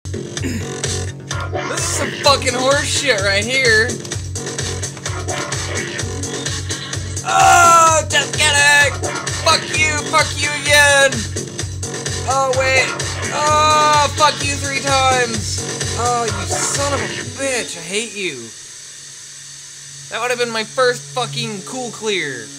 This is some fucking horse shit right here. Oh, just kidding! Fuck you again! Oh, wait. Oh, fuck you 3 times! Oh, you son of a bitch, I hate you. That would have been my first fucking cool clear.